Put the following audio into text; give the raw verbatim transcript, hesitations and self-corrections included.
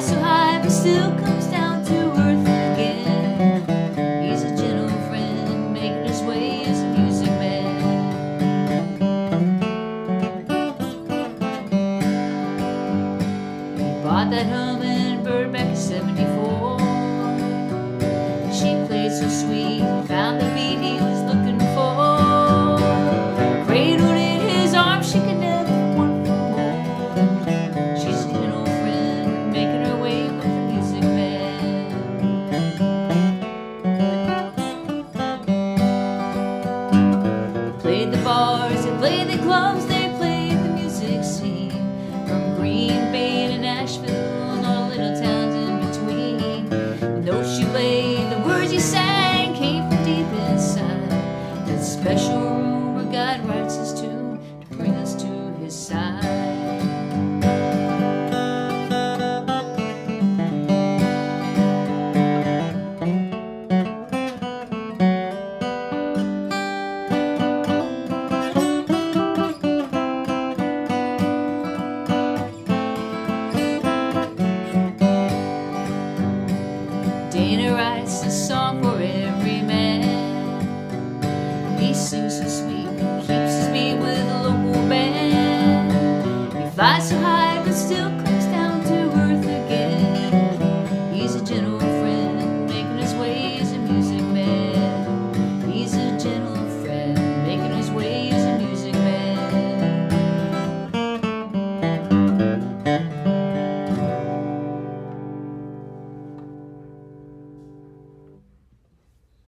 flies so high but still comes down to earth again. He's a gentle friend making his way as a music man. He bought that hummingbird back in seventy-four. She played so sweet, found the beat he was